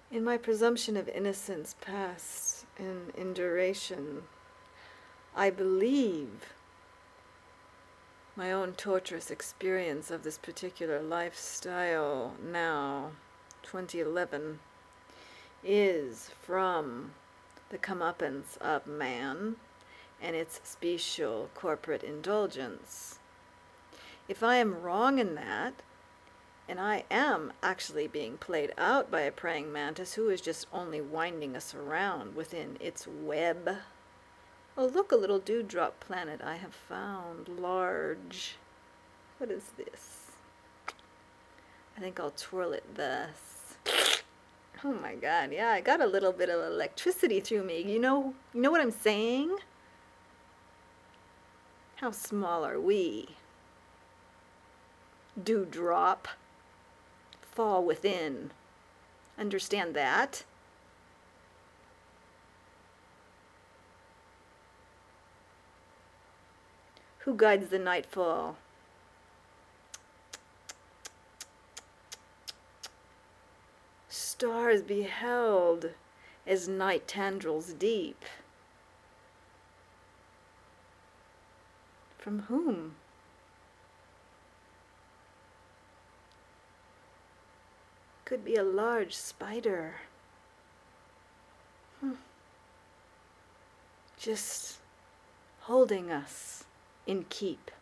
In my presumption of innocence past in duration, I believe my own torturous experience of this particular lifestyle now, 2011, is from the comeuppance of man and its special corporate indulgence. If I am wrong in that, and I am actually being played out by a praying mantis who is just only winding us around within its web. Oh, look, a little dewdrop planet I have found, large. What is this? I think I'll twirl it thus. Oh my God, yeah, I got a little bit of electricity through me. You know what I'm saying? How small are we? Dewdrop. Fall within. Understand that? Who guides the nightfall? Stars beheld as night tendrils deep. From whom? Could be a large spider. Just holding us in keep.